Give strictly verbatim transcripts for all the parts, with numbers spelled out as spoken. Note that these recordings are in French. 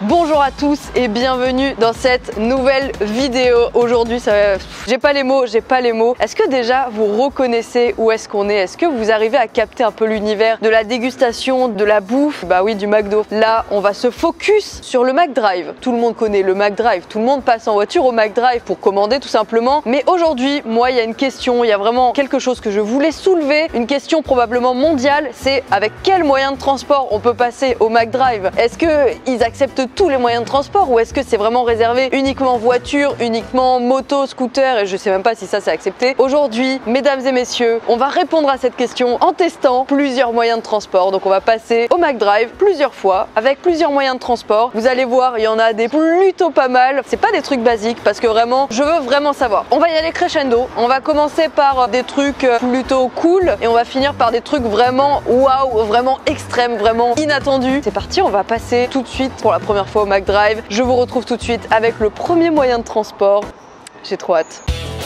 Bonjour à tous et bienvenue dans cette nouvelle vidéo. Aujourd'hui, ça... j'ai pas les mots, j'ai pas les mots. Est-ce que déjà vous reconnaissez où est-ce qu'on est? Est-ce que vous arrivez à capter un peu l'univers de la dégustation, de la bouffe? Bah oui, du McDo. Là, on va se focus sur le McDrive. Tout le monde connaît le McDrive, tout le monde passe en voiture au McDrive pour commander tout simplement. Mais aujourd'hui, moi, il y a une question, il y a vraiment quelque chose que je voulais soulever, une question probablement mondiale, c'est avec quel moyen de transport on peut passer au McDrive? Est-ce qu'ils acceptent tous les moyens de transport ou est-ce que c'est vraiment réservé uniquement voiture, uniquement moto, scooter, et je sais même pas si ça c'est accepté. Aujourd'hui, mesdames et messieurs, on va répondre à cette question en testant plusieurs moyens de transport. Donc on va passer au McDrive plusieurs fois avec plusieurs moyens de transport. Vous allez voir, il y en a des plutôt pas mal. C'est pas des trucs basiques parce que vraiment, je veux vraiment savoir. On va y aller crescendo. On va commencer par des trucs plutôt cool et on va finir par des trucs vraiment waouh, vraiment extrêmes, vraiment inattendus. C'est parti, on va passer tout de suite pour la première fois au McDrive. Je vous retrouve tout de suite avec le premier moyen de transport. J'ai trop hâte.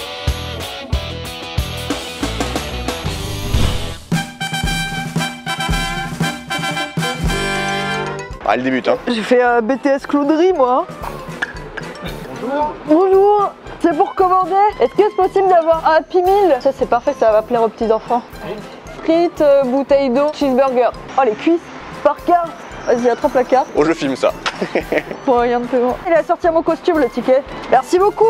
Ah, elle débute, hein. J'ai fait un B T S clownerie, moi. Bonjour. Bonjour. C'est pour commander. Est-ce que c'est possible d'avoir un Happy Meal? Ça, c'est parfait, ça va plaire aux petits enfants. Frites, euh, bouteille d'eau, cheeseburger. Oh, les cuisses par carte. Vas-y, attrape la carte. Oh, je filme ça. Moyen de paiement. Il a sorti à mon costume, le ticket. Merci beaucoup.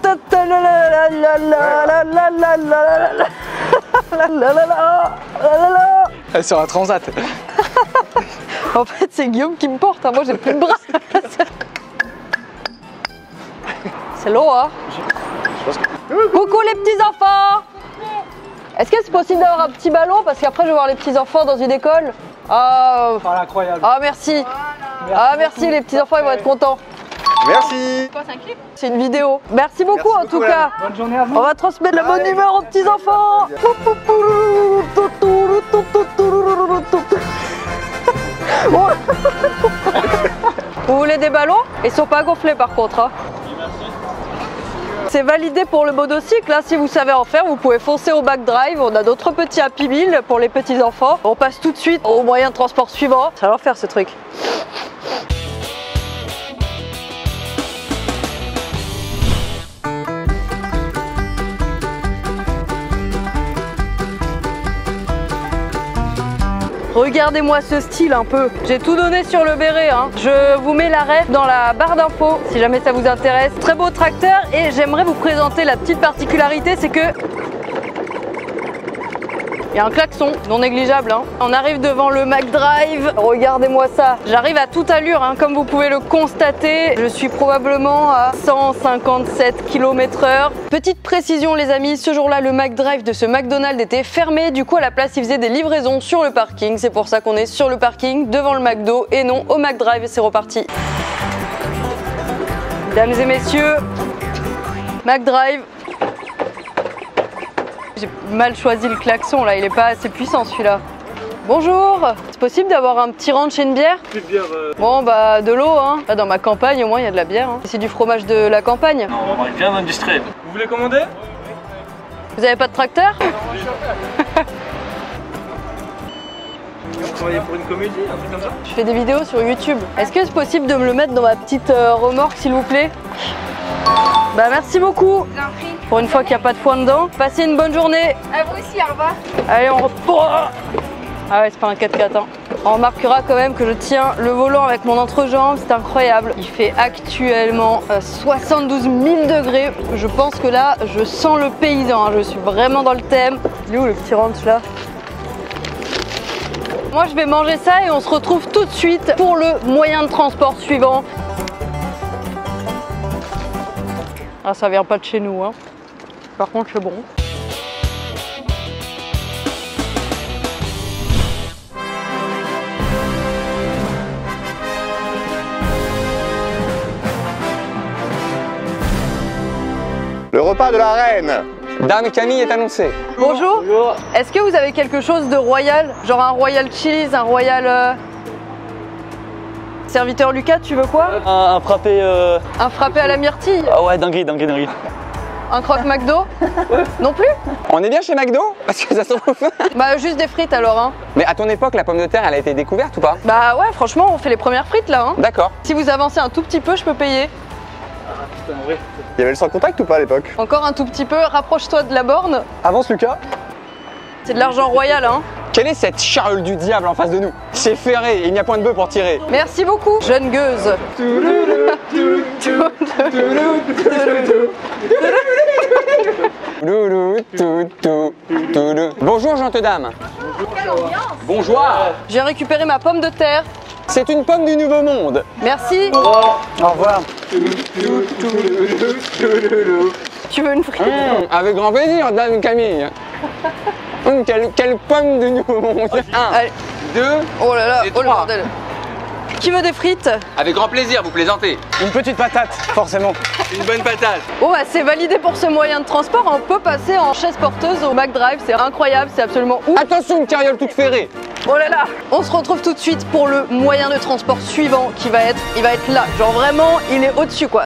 Elle sera transat. En fait, c'est Guillaume qui me porte. Hein. Moi, j'ai plus de bras. C'est lourd, hein. Coucou les petits enfants. Est-ce que c'est possible d'avoir un petit ballon? Parce qu'après, je vais voir les petits enfants dans une école. Ah, oh, incroyable. Ah, merci. Voilà. Ah, merci, merci les petits enfants, ils vont être contents. Merci. C'est une vidéo. Merci beaucoup merci en beaucoup, tout cas. Bonne journée à vous. On va transmettre la bonne humeur aux petits enfants. Vous voulez des ballons? Ils sont pas gonflés par contre. Hein. C'est validé pour le monocycle, hein. Si vous savez en faire, vous pouvez foncer au McDrive. On a d'autres petits Happy Meal pour les petits enfants. On passe tout de suite au moyen de transport suivant. Ça va leur faire ce truc. Regardez-moi ce style un peu. J'ai tout donné sur le béret. Hein. Je vous mets la ref dans la barre d'infos si jamais ça vous intéresse. Très beau tracteur et j'aimerais vous présenter la petite particularité, c'est que il y a un klaxon non négligeable. Hein. On arrive devant le McDrive. Regardez-moi ça. J'arrive à toute allure, hein, comme vous pouvez le constater. Je suis probablement à cent cinquante-sept kilomètres heure. Petite précision les amis, ce jour-là, le McDrive de ce McDonald's était fermé. Du coup, à la place, il faisait des livraisons sur le parking. C'est pour ça qu'on est sur le parking, devant le McDo et non au McDrive. C'est reparti. Mesdames et messieurs, McDrive. J'ai mal choisi le klaxon là, il est pas assez puissant celui-là. Bonjour, c'est possible d'avoir un petit ranch et une bière? Plus de bière. Euh... Bon bah de l'eau hein. Là, dans ma campagne au moins il y a de la bière. Hein. C'est du fromage de la campagne. Non, on est bien industriel. Vous voulez commander? Vous avez pas de tracteur? Vous travaillez pour une comédie, un truc comme ça? Je fais des vidéos sur YouTube. Est-ce que c'est possible de me le mettre dans ma petite euh, remorque s'il vous plaît? Bah merci beaucoup. Pour une fois qu'il n'y a pas de foin dedans. Passez une bonne journée. À vous aussi, au revoir. Allez, on reprend. Ah ouais, c'est pas un quatre quatre. Hein. On remarquera quand même que je tiens le volant avec mon entrejambe, c'est incroyable. Il fait actuellement euh, soixante-douze mille degrés. Je pense que là, je sens le paysan. Hein. Je suis vraiment dans le thème. Il est où le petit ranch là? Moi, je vais manger ça et on se retrouve tout de suite pour le moyen de transport suivant. Ah, ça vient pas de chez nous, hein. Par contre, c'est bon. Le repas de la reine. Dame Camille est annoncée. Bonjour. Bonjour. Est-ce que vous avez quelque chose de royal? Genre un royal cheese, un royal... Euh... Serviteur Lucas, tu veux quoi? Un, un frappé... Euh... Un frappé à la myrtille? Ah ouais, dinguerie, dinguerie, dinguerie. Un croque McDo? Non plus? On est bien chez McDo? Parce que ça se trouve. Bah juste des frites alors hein. Mais à ton époque, la pomme de terre, elle a été découverte ou pas? Bah ouais, franchement, on fait les premières frites là hein. D'accord. Si vous avancez un tout petit peu, je peux payer. Putain, vrai. Il y avait le sans contact ou pas à l'époque? Encore un tout petit peu, rapproche-toi de la borne. Avance Lucas. C'est de l'argent royal hein. Quelle est cette charrue du diable en face de nous? C'est ferré, il n'y a point de bœuf pour tirer. Merci beaucoup, jeune gueuse. Bonjour, gentes dames. Bonjour. Je viens récupérer ma pomme de terre. C'est une pomme du Nouveau Monde. Merci. Au revoir. Tu veux une frite? Mmh, avec grand plaisir, dame Camille. Mmh, quelle, quelle pomme du Nouveau Monde. Un, Allez. deux, Oh là là, et oh le trois. bordel. Qui veut des frites? Avec grand plaisir, vous plaisantez. Une petite patate, forcément. Une bonne patate. Bon bah c'est validé pour ce moyen de transport, on peut passer en chaise porteuse au McDrive, c'est incroyable, c'est absolument ouf. Attention, une carriole toute ferrée. Oh là là. On se retrouve tout de suite pour le moyen de transport suivant qui va être, il va être là, genre vraiment il est au-dessus quoi.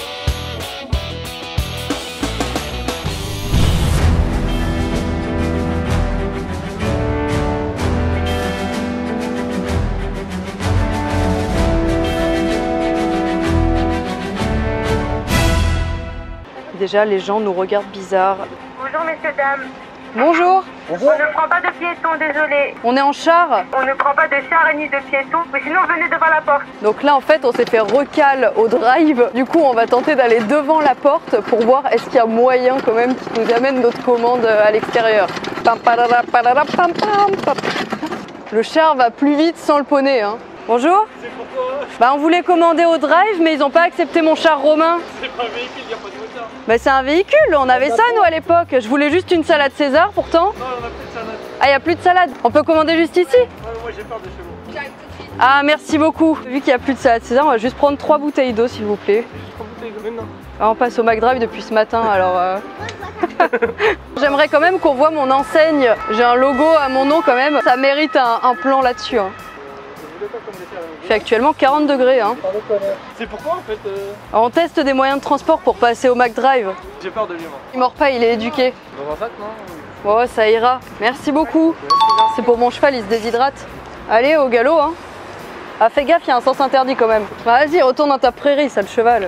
Déjà les gens nous regardent bizarre. Bonjour messieurs, dames. Bonjour, On ne prend pas de piétons, désolé. on est en char. On ne prend pas de chars ni de piétons, mais sinon venez devant la porte. Donc là en fait on s'est fait recal au drive. Du coup on va tenter d'aller devant la porte pour voir est-ce qu'il y a moyen quand même qui nous amène notre commande à l'extérieur. Pam, parara, parara, pam, pam, pam. Le char va plus vite sans le poney hein. Bonjour. C'est pourquoi? Bah on voulait commander au drive mais ils n'ont pas accepté mon char romain. C'est pas un véhicule, il n'y a pas de moteur. Bah c'est un véhicule, on avait ça nous à l'époque. Je voulais juste une salade César pourtant. Non, on a plus de salade. Ah y a plus de salade. On peut commander juste ici? Ouais, moi j'ai peur de chez vous. Ah merci beaucoup. Vu qu'il n'y a plus de salade César, on va juste prendre trois bouteilles d'eau s'il vous plaît. Trois bouteilles, maintenant. Ah, on passe au McDrive depuis ce matin alors... Euh... J'aimerais quand même qu'on voit mon enseigne. J'ai un logo à mon nom quand même. Ça mérite un, un plan là-dessus. Hein. Il fait actuellement quarante degrés. Hein. C'est pourquoi en fait euh... Alors, on teste des moyens de transport pour passer au McDrive. J'ai peur de lui, moi. Il mord pas, il est éduqué. Dans un sac, non? Bon, ça ira. Merci beaucoup. C'est pour mon cheval, il se déshydrate. Allez, au galop. Hein. Ah, fais gaffe, il y a un sens interdit quand même. Bah, vas-y, retourne dans ta prairie, sale cheval.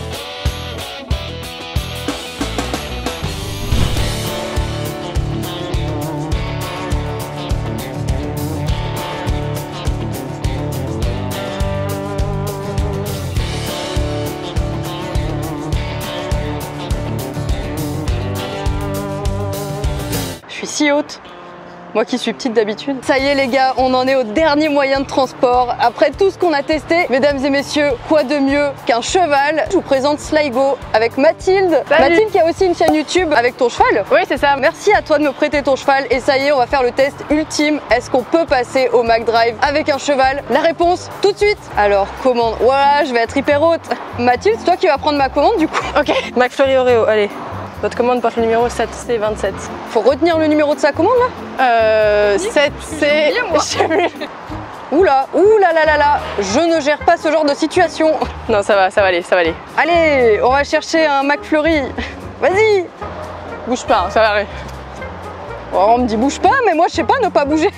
Je suis si haute, moi qui suis petite d'habitude. Ça y est les gars, on en est au dernier moyen de transport. Après tout ce qu'on a testé, mesdames et messieurs, quoi de mieux qu'un cheval? Je vous présente Sligo avec Mathilde. Salut. Mathilde qui a aussi une chaîne YouTube avec ton cheval. Oui, c'est ça. Merci à toi de me prêter ton cheval et ça y est, on va faire le test ultime. Est-ce qu'on peut passer au McDrive avec un cheval? La réponse tout de suite. Alors commande, voilà, je vais être hyper haute. Mathilde, c'est toi qui vas prendre ma commande du coup. Ok, McFlurry Oreo, allez. Votre commande porte le numéro sept C vingt-sept. Faut retenir le numéro de sa commande là. Euh, sept C... oublié, moi. Je sais plus. Oula, oula là là là, je ne gère pas ce genre de situation. Non, ça va, ça va aller, ça va aller. Allez, on va chercher un McFlurry. Vas-y. Bouge pas, hein, ça va aller. Oh, on me dit bouge pas, mais moi je sais pas ne pas bouger.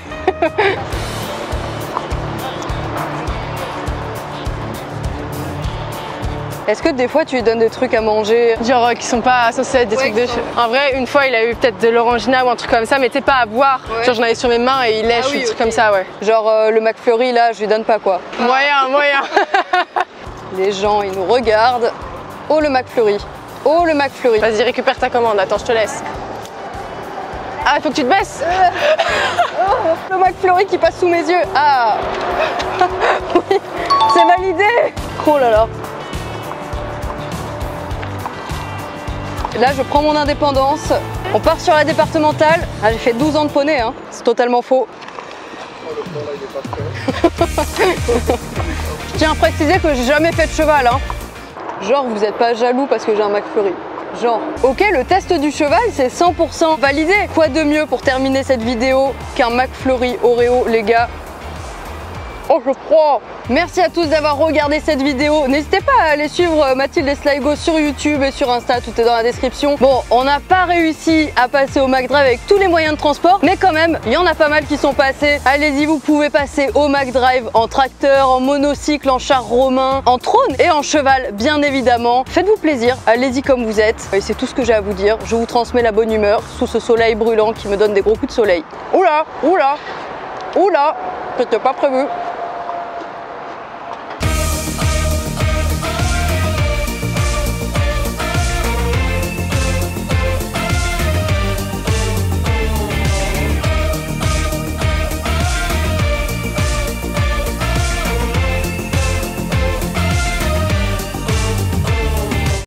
Est-ce que des fois tu lui donnes des trucs à manger? Genre euh, qui sont pas associés à des Ouais, trucs de... qui sont- En vrai, une fois, il a eu peut-être de l'orangina ou un truc comme ça, mais t'es pas à boire. Ouais. Genre, j'en avais sur mes mains et il lèche Ah oui, ou des trucs ok. comme ça, ouais. Genre euh, le McFlurry là, je lui donne pas quoi. Moyen, moyen. Les gens ils nous regardent. Oh le McFlurry. Oh le McFlurry. Vas-y, récupère ta commande, attends, je te laisse. Ah, il faut que tu te baisses. Le McFlurry qui passe sous mes yeux. Ah. Oui, c'est validé. Oh là là. Là, je prends mon indépendance. On part sur la départementale. Ah, j'ai fait douze ans de poney, hein. C'est totalement faux. Je tiens à préciser que j'ai jamais fait de cheval, hein. Genre, vous n'êtes pas jaloux parce que j'ai un McFlurry. Genre, ok, le test du cheval, c'est cent pour cent validé. Quoi de mieux pour terminer cette vidéo qu'un McFlurry Oreo, les gars? Oh, je crois. Merci à tous d'avoir regardé cette vidéo. N'hésitez pas à aller suivre Mathilde et Sligo sur YouTube et sur Insta, tout est dans la description. Bon, on n'a pas réussi à passer au McDrive avec tous les moyens de transport, mais quand même, il y en a pas mal qui sont passés. Allez-y, vous pouvez passer au McDrive en tracteur, en monocycle, en char romain, en trône et en cheval, bien évidemment. Faites-vous plaisir, allez-y comme vous êtes. Et c'est tout ce que j'ai à vous dire. Je vous transmets la bonne humeur sous ce soleil brûlant qui me donne des gros coups de soleil. Oula, oula, oula, c'était pas prévu.